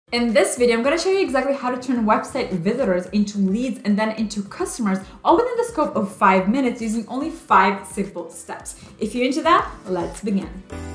In this video, I'm going to show you exactly how to turn website visitors into leads and then into customers, all within the scope of 5 minutes using only 5 simple steps. If you're into that, let's begin.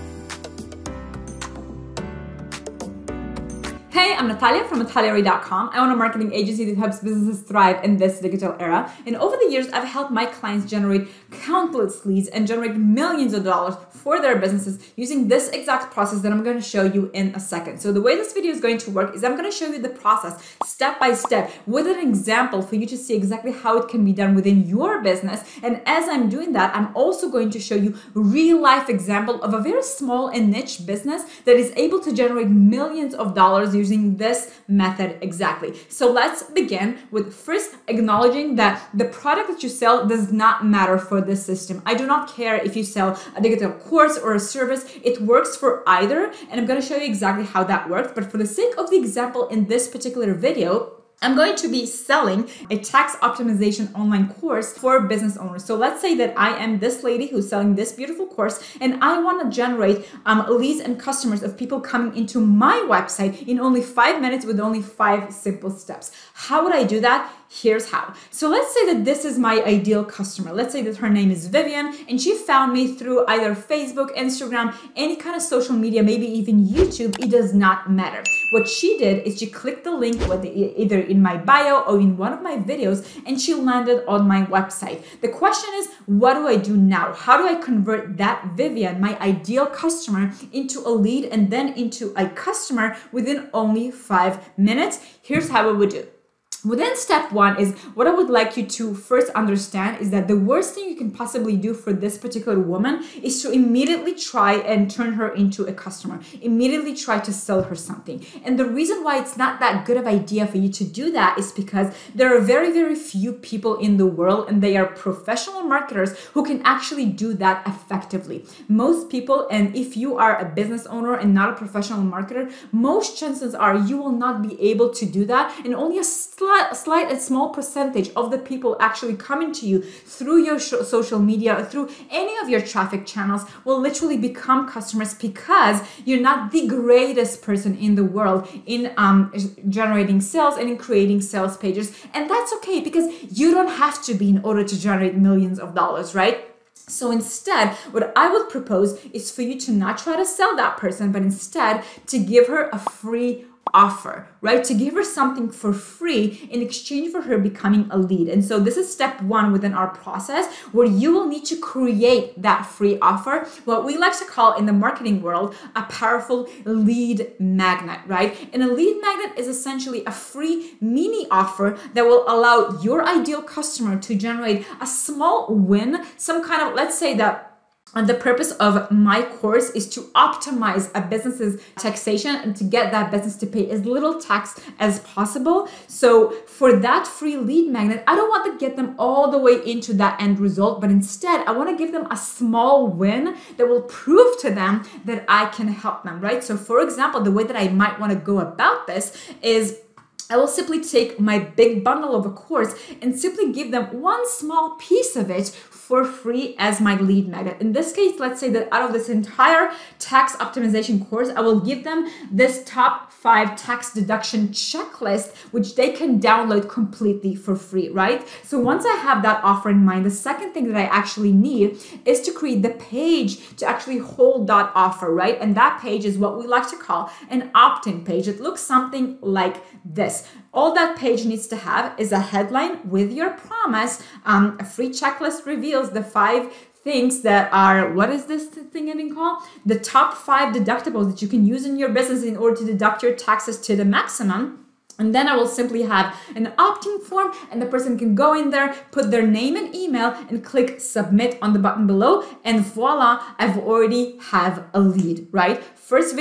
Hey, I'm Natalia from nataliaray.com. I own a marketing agency that helps businesses thrive in this digital era. And over the years, I've helped my clients generate countless leads and generate millions of dollars for their businesses using this exact process that I'm going to show you in a second. So the way this video is going to work is I'm going to show you the process step by step with an example for you to see exactly how it can be done within your business. And as I'm doing that, I'm also going to show you a real life example of a very small and niche business that is able to generate millions of dollars using this method exactly. So let's begin with first acknowledging that the product that you sell does not matter for this system. I do not care if you sell a digital course or a service. It works for either, and I'm going to show you exactly how that works. But for the sake of the example in this particular video, I'm going to be selling a tax optimization online course for business owners. So let's say that I am this lady who's selling this beautiful course and I want to generate leads and customers of people coming into my website in only 5 minutes with only 5 simple steps. How would I do that? Here's how. So let's say that this is my ideal customer. Let's say that her name is Vivian and she found me through either Facebook, Instagram, any kind of social media, maybe even YouTube. It does not matter. What she did is she clicked the link either in my bio or in one of my videos and she landed on my website. The question is, what do I do now? How do I convert that Vivian, my ideal customer, into a lead and then into a customer within only 5 minutes? Here's how I would do. Within step 1 is what I would like you to first understand is that the worst thing you can possibly do for this particular woman is to immediately try and turn her into a customer, immediately try to sell her something. And the reason why it's not that good of an idea for you to do that is because there are very, very few people in the world and they are professional marketers who can actually do that effectively. Most people, and if you are a business owner and not a professional marketer, most chances are you will not be able to do that, and only a slight and small percentage of the people actually coming to you through your social media, through any of your traffic channels will literally become customers because you're not the greatest person in the world in generating sales and in creating sales pages. And that's okay because you don't have to be in order to generate millions of dollars, right? So instead, what I would propose is for you to not try to sell that person, but instead to give her a free offer, right? To give her something for free in exchange for her becoming a lead. And so this is step 1 within our process where you will need to create that free offer, what we like to call in the marketing world, a powerful lead magnet, right? And a lead magnet is essentially a free mini offer that will allow your ideal customer to generate a small win, some kind of, let's say that the purpose of my course is to optimize a business's taxation and to get that business to pay as little tax as possible. So for that free lead magnet, I don't want to get them all the way into that end result, but instead I want to give them a small win that will prove to them that I can help them, right? So for example, the way that I might want to go about this is I will simply take my big bundle of a course and simply give them one small piece of it for free as my lead magnet. In this case, let's say that out of this entire tax optimization course, I will give them this top 5 tax deduction checklist, which they can download completely for free, right? So once I have that offer in mind, the second thing that I actually need is to create the page to actually hold that offer, right? And that page is what we like to call an opt-in page. It looks something like this. All that page needs to have is a headline with your promise. A free checklist reveals the 5 things that are, what is this thing getting called? The top 5 deductibles that you can use in your business in order to deduct your taxes to the maximum. And then I will simply have an opt-in form and the person can go in there, put their name and email and click submit on the button below. And voila, I've already have a lead, right? First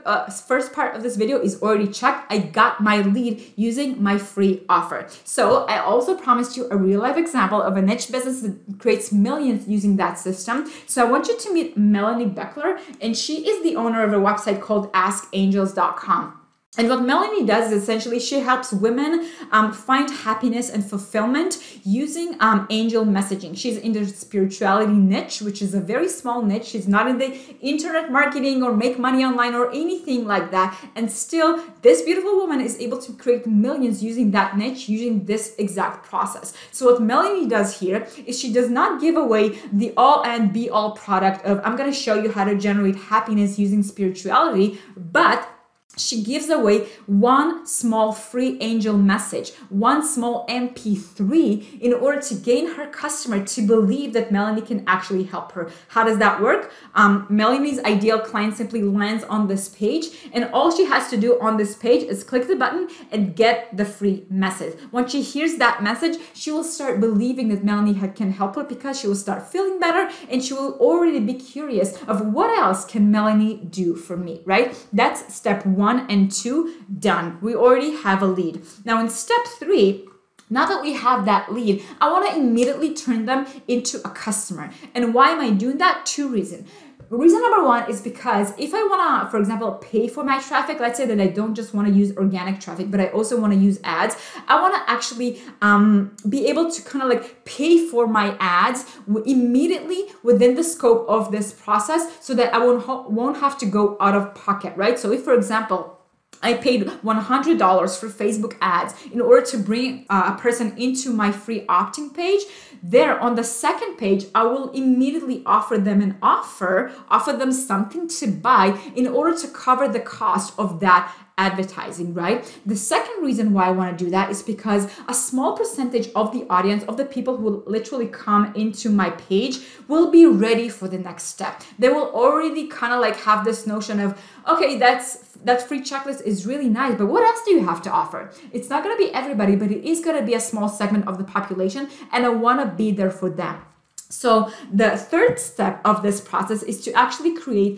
part of this video is already checked. I got my lead using my free offer. So I also promised you a real life example of a niche business that creates millions using that system. So I want you to meet Melanie Beckler, and she is the owner of a website called askangels.com. And what Melanie does is essentially she helps women find happiness and fulfillment using angel messaging. She's in the spirituality niche, which is a very small niche. She's not in the internet marketing or make money online or anything like that. And still, this beautiful woman is able to create millions using that niche, using this exact process. So what Melanie does here is she does not give away the all and be all product of I'm going to show you how to generate happiness using spirituality, but she gives away one small free angel message, one small MP3 in order to gain her customer to believe that Melanie can actually help her. How does that work? Melanie's ideal client simply lands on this page, and all she has to do on this page is click the button and get the free message. Once she hears that message, she will start believing that Melanie can help her because she will start feeling better, and she will already be curious of what else can Melanie do for me, right? That's step 1 and 2 done. We already have a lead. Now in step 3, now that we have that lead, I want to immediately turn them into a customer. And why am I doing that? 2 reasons. Reason number 1 is because if I want to, for example, pay for my traffic, let's say that I don't just want to use organic traffic, but I also want to use ads, I want to actually be able to kind of like pay for my ads immediately within the scope of this process so that I won't have to go out of pocket, right? So if, for example, I paid $100 for Facebook ads in order to bring a person into my free opt-in page. There on the second page, I will immediately offer them an offer them something to buy in order to cover the cost of that advertising, right? The second reason why I want to do that is because a small percentage of the audience, of the people who will literally come into my page, will be ready for the next step. They will already kind of like have this notion of, okay, that free checklist is really nice, but what else do you have to offer? It's not going to be everybody, but it is going to be a small segment of the population, and I want to be there for them. So the third step of this process is to actually create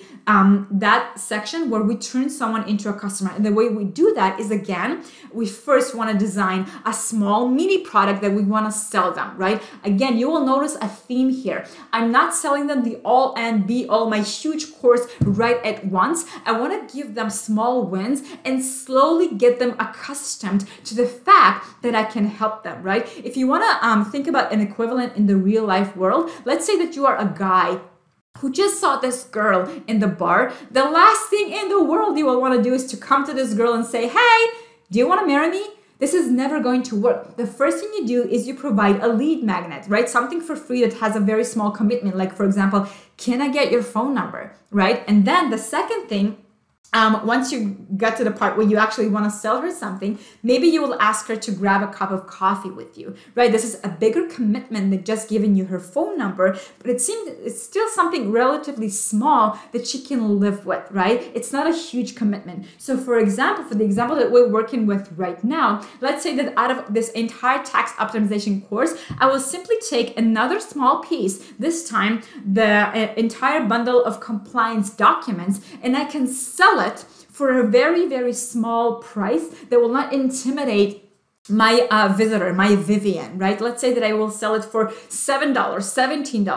that section where we turn someone into a customer. And the way we do that is, again, we first want to design a small mini product that we want to sell them, right? Again, you will notice a theme here. I'm not selling them the all and be all, my huge course right at once. I want to give them small wins and slowly get them accustomed to the fact that I can help them, right? If you want to think about an equivalent in the real life world, let's say that you are a guy who just saw this girl in the bar. The last thing in the world you will want to do is to come to this girl and say, hey, do you want to marry me? This is never going to work. The first thing you do is you provide a lead magnet, right? Something for free that has a very small commitment. Like, for example, can I get your phone number, right? And then the second thing, once you get to the part where you actually want to sell her something, maybe you will ask her to grab a cup of coffee with you, right? This is a bigger commitment than just giving you her phone number, but it seems it's still something relatively small that she can live with, right? It's not a huge commitment. So for example, for the example that we're working with right now, let's say that out of this entire tax optimization course, I will simply take another small piece, this time the entire bundle of compliance documents, and I can sell it for a very, very small price that will not intimidate my visitor, my Vivian, right? Let's say that I will sell it for $7, $17,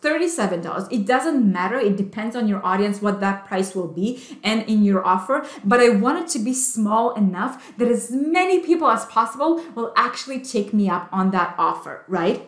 $37. It doesn't matter. It depends on your audience what that price will be and in your offer. But I want it to be small enough that as many people as possible will actually take me up on that offer, right?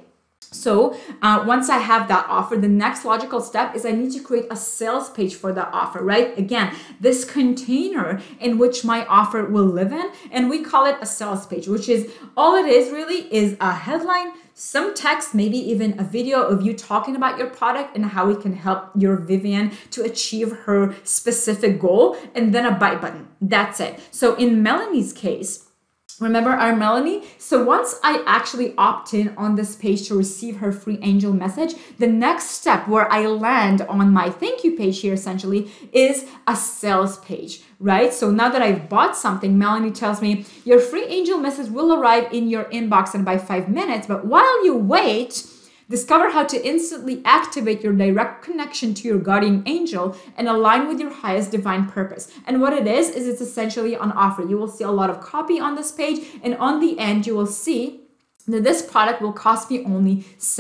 So once I have that offer, the next logical step is I need to create a sales page for that offer, right? Again, this container in which my offer will live in, and we call it a sales page, which is all it is really is a headline, some text, maybe even a video of you talking about your product and how we can help your Vivian to achieve her specific goal, and then a buy button. That's it. So in Melanie's case, remember our Melanie? So once I actually opt in on this page to receive her free angel message, the next step where I land on my thank you page here essentially is a sales page, right? So now that I've bought something, Melanie tells me your free angel message will arrive in your inbox in about 5 minutes. But while you wait, discover how to instantly activate your direct connection to your guardian angel and align with your highest divine purpose. And what it is it's essentially an offer. You will see a lot of copy on this page, and on the end, you will see that this product will cost me only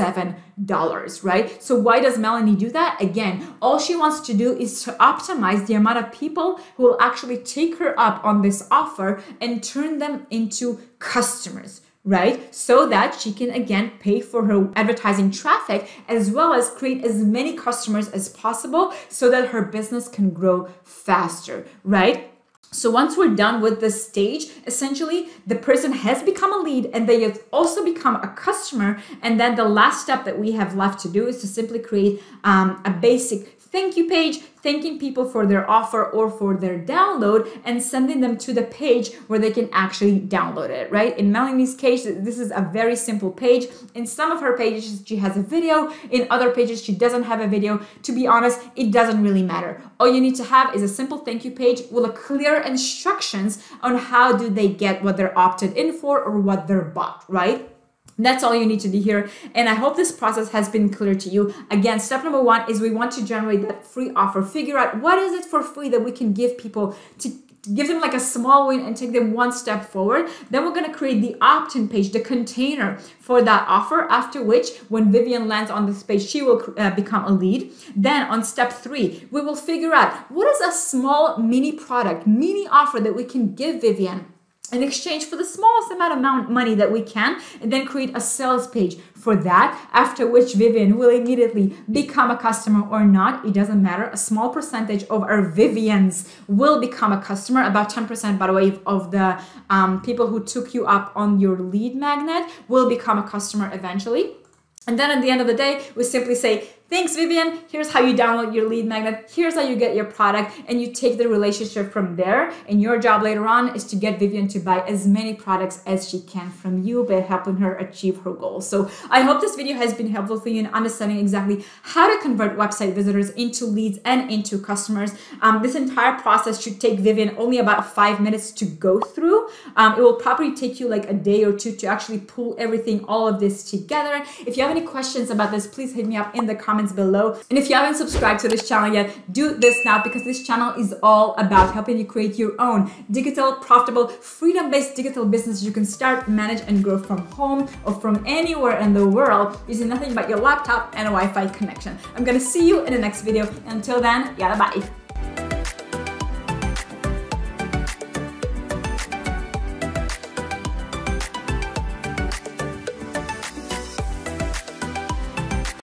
$7, right? So why does Melanie do that? Again, all she wants to do is to optimize the amount of people who will actually take her up on this offer and turn them into customers, right? So that she can, again, pay for her advertising traffic as well as create as many customers as possible so that her business can grow faster, right? So once we're done with this stage, essentially the person has become a lead and they have also become a customer. And then the last step that we have left to do is to simply create a basic thank you page, thanking people for their offer or for their download and sending them to the page where they can actually download it, right? In Melanie's case, this is a very simple page. In some of her pages, she has a video. In other pages, she doesn't have a video. To be honest, it doesn't really matter. All you need to have is a simple thank you page with a clear instructions on how do they get what they're opted in for or what they're bought, right? That's all you need to do here. And I hope this process has been clear to you. Again, step number one is we want to generate that free offer. Figure out what is it for free that we can give people to give them like a small win and take them one step forward. Then we're going to create the opt-in page, the container for that offer, after which when Vivian lands on this page, she will become a lead. Then on step 3, we will figure out what is a small mini product, mini offer that we can give Vivian in exchange for the smallest amount of money that we can, and then create a sales page for that, after which Vivian will immediately become a customer or not. It doesn't matter. A small percentage of our Vivians will become a customer, about 10%, by the way, of the people who took you up on your lead magnet will become a customer eventually. And then at the end of the day, we simply say, thanks, Vivian. Here's how you download your lead magnet. Here's how you get your product, and you take the relationship from there. And your job later on is to get Vivian to buy as many products as she can from you by helping her achieve her goals. So I hope this video has been helpful for you in understanding exactly how to convert website visitors into leads and into customers. This entire process should take Vivian only about 5 minutes to go through. It will probably take you like a day or two to actually pull everything, all of this together. If you have any questions about this, please hit me up in the comments below. And if you haven't subscribed to this channel yet, do this now, because this channel is all about helping you create your own digital, profitable, freedom-based digital business you can start, manage, and grow from home or from anywhere in the world using nothing but your laptop and a Wi-Fi connection. I'm gonna see you in the next video. Until then, yalla bye.